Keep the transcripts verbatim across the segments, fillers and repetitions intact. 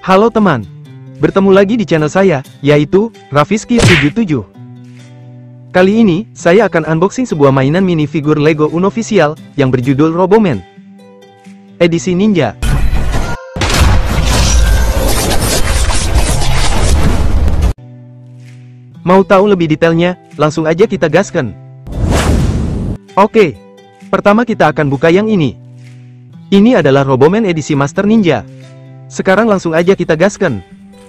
Halo teman, bertemu lagi di channel saya, yaitu Raffiski tujuh tujuh. Kali ini, saya akan unboxing sebuah mainan minifigur Lego unofficial, yang berjudul Roboman Edisi Ninja. Mau tahu lebih detailnya? Langsung aja kita gaskan. Oke, pertama kita akan buka yang ini. Ini adalah Roboman edisi Master Ninja. Sekarang langsung aja kita gaskan.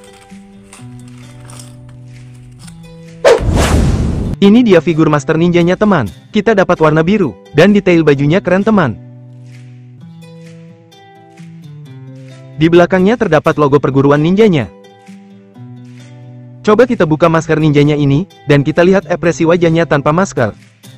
Ini dia figur Master Ninjanya teman. Kita dapat warna biru, dan detail bajunya keren teman. Di belakangnya terdapat logo perguruan ninjanya. Coba kita buka masker ninjanya ini, dan kita lihat ekspresi wajahnya tanpa masker.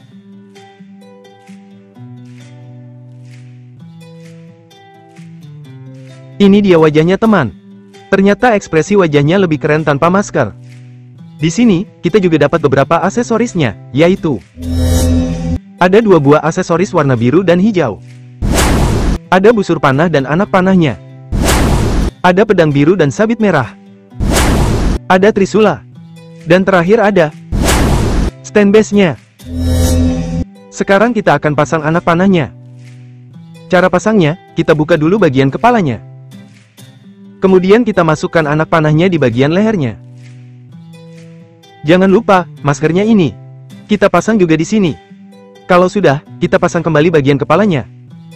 Ini dia wajahnya teman. Ternyata ekspresi wajahnya lebih keren tanpa masker. Di sini, kita juga dapat beberapa aksesorisnya, yaitu ada dua buah aksesoris warna biru dan hijau. Ada busur panah dan anak panahnya. Ada pedang biru dan sabit merah. Ada trisula. Dan terakhir ada stand base-nya. Sekarang kita akan pasang anak panahnya. Cara pasangnya, kita buka dulu bagian kepalanya. Kemudian kita masukkan anak panahnya di bagian lehernya. Jangan lupa, maskernya ini kita pasang juga di sini. Kalau sudah, kita pasang kembali bagian kepalanya.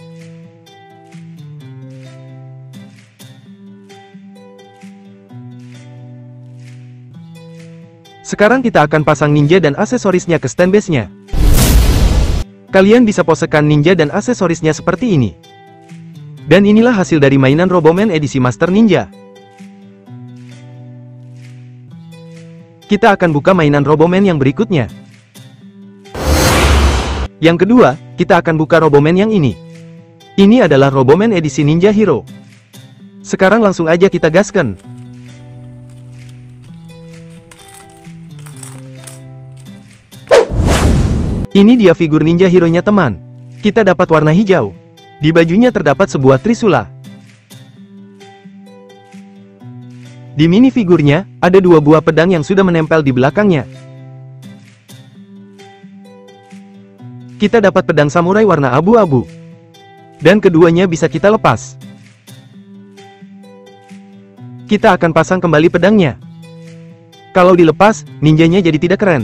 Sekarang kita akan pasang ninja dan aksesorisnya ke stand base-nya. Kalian bisa posekan ninja dan aksesorisnya seperti ini. Dan inilah hasil dari mainan Roboman edisi Master Ninja. Kita akan buka mainan Roboman yang berikutnya. Yang kedua, kita akan buka Roboman yang ini. Ini adalah Roboman edisi Ninja Hero. Sekarang langsung aja kita gaskan. Ini dia figur Ninja Hero-nya teman. Kita dapat warna hijau. Di bajunya terdapat sebuah trisula. Di minifigurnya, ada dua buah pedang yang sudah menempel di belakangnya. Kita dapat pedang samurai warna abu-abu. Dan keduanya bisa kita lepas. Kita akan pasang kembali pedangnya. Kalau dilepas, ninjanya jadi tidak keren.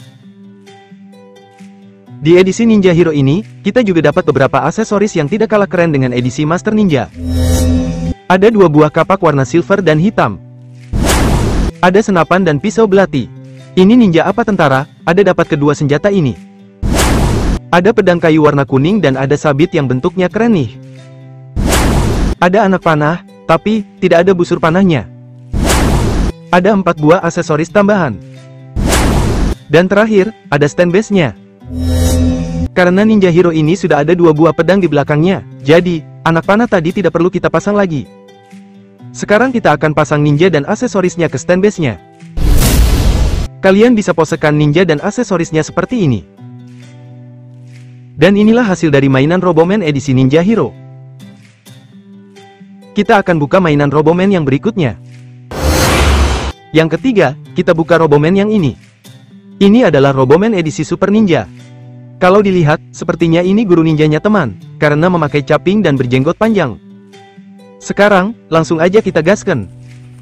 Di edisi Ninja Hero ini, kita juga dapat beberapa aksesoris yang tidak kalah keren dengan edisi Master Ninja. Ada dua buah kapak warna silver dan hitam. Ada senapan dan pisau belati. Ini ninja apa tentara, ada dapat kedua senjata ini. Ada pedang kayu warna kuning dan ada sabit yang bentuknya keren nih. Ada anak panah, tapi tidak ada busur panahnya. Ada empat buah aksesoris tambahan. Dan terakhir, ada stand base-nya. Karena Ninja Hero ini sudah ada dua buah pedang di belakangnya, jadi, anak panah tadi tidak perlu kita pasang lagi. Sekarang kita akan pasang ninja dan aksesorisnya ke stand base-nya. Kalian bisa posekan ninja dan aksesorisnya seperti ini. Dan inilah hasil dari mainan Roboman edisi Ninja Hero. Kita akan buka mainan Roboman yang berikutnya. Yang ketiga, kita buka Roboman yang ini. Ini adalah Roboman edisi Super Ninja. Kalau dilihat, sepertinya ini guru ninjanya teman, karena memakai caping dan berjenggot panjang. Sekarang, langsung aja kita gaskan.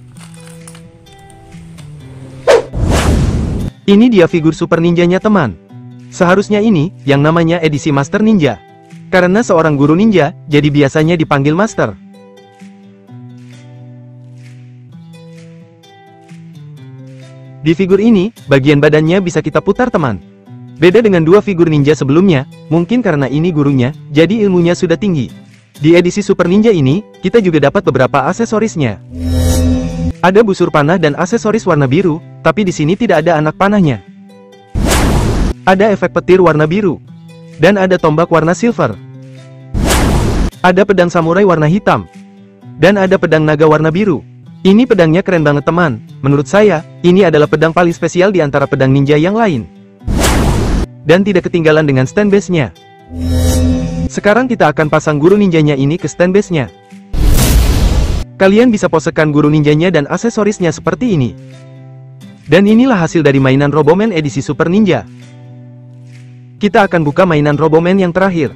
Ini dia figur Super Ninjanya teman. Seharusnya ini, yang namanya edisi Master Ninja. Karena seorang guru ninja, jadi biasanya dipanggil Master. Di figur ini, bagian badannya bisa kita putar teman. Beda dengan dua figur ninja sebelumnya, mungkin karena ini gurunya, jadi ilmunya sudah tinggi. Di edisi Super Ninja ini, kita juga dapat beberapa aksesorisnya. Ada busur panah dan aksesoris warna biru, tapi di sini tidak ada anak panahnya. Ada efek petir warna biru. Dan ada tombak warna silver. Ada pedang samurai warna hitam. Dan ada pedang naga warna biru. Ini pedangnya keren banget teman. Menurut saya, ini adalah pedang paling spesial di antara pedang ninja yang lain. Dan tidak ketinggalan dengan stand base-nya. Sekarang kita akan pasang guru ninjanya ini ke stand base-nya. Kalian bisa posekan guru ninjanya dan aksesorisnya seperti ini. Dan inilah hasil dari mainan Roboman edisi Super Ninja. Kita akan buka mainan Roboman yang terakhir.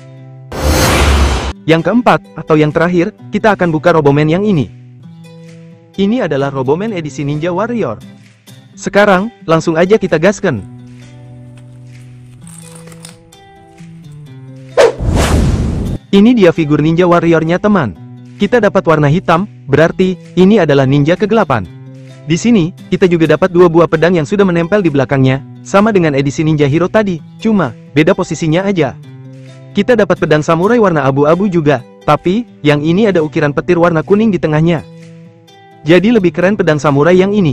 Yang keempat, atau yang terakhir, kita akan buka Roboman yang ini. Ini adalah Roboman edisi Ninja Warrior. Sekarang, langsung aja kita gaskan. Ini dia figur Ninja Warrior-nya teman. Kita dapat warna hitam, berarti, ini adalah ninja kegelapan. Di sini, kita juga dapat dua buah pedang yang sudah menempel di belakangnya, sama dengan edisi Ninja Hero tadi, cuma, beda posisinya aja. Kita dapat pedang samurai warna abu-abu juga, tapi, yang ini ada ukiran petir warna kuning di tengahnya. Jadi lebih keren pedang samurai yang ini.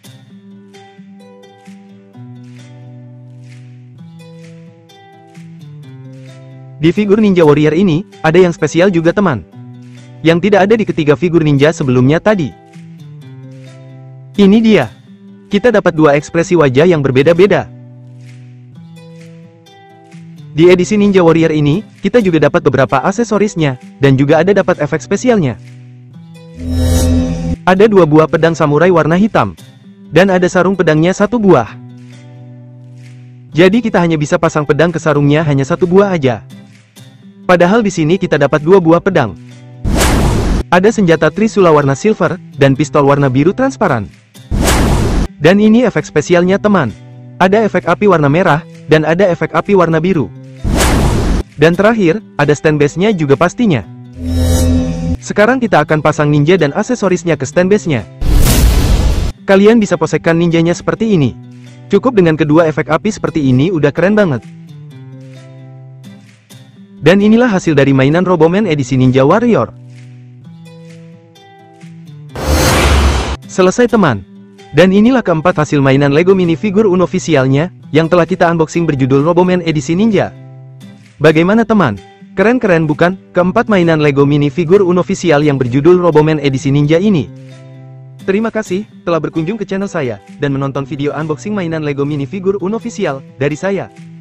Di figur Ninja Warrior ini, ada yang spesial juga teman. Yang tidak ada di ketiga figur ninja sebelumnya tadi. Ini dia. Kita dapat dua ekspresi wajah yang berbeda-beda. Di edisi Ninja Warrior ini, kita juga dapat beberapa aksesorisnya, dan juga ada dapat efek spesialnya. Ada dua buah pedang samurai warna hitam. Dan ada sarung pedangnya satu buah. Jadi kita hanya bisa pasang pedang ke sarungnya hanya satu buah aja. Padahal di sini kita dapat dua buah pedang. Ada senjata trisula warna silver, dan pistol warna biru transparan. Dan ini efek spesialnya teman. Ada efek api warna merah, dan ada efek api warna biru. Dan terakhir, ada stand base-nya juga pastinya. Sekarang kita akan pasang ninja dan aksesorisnya ke stand base-nya. Kalian bisa posekan ninjanya seperti ini. Cukup dengan kedua efek api seperti ini udah keren banget. Dan inilah hasil dari mainan Roboman edisi Ninja Warrior. Selesai teman. Dan inilah keempat hasil mainan Lego minifigure unofficialnya, yang telah kita unboxing berjudul Roboman edisi Ninja. Bagaimana teman? Keren-keren bukan? Keempat mainan Lego minifigure unofficial yang berjudul Roboman edisi Ninja ini. Terima kasih, telah berkunjung ke channel saya, dan menonton video unboxing mainan Lego minifigure unofficial, dari saya.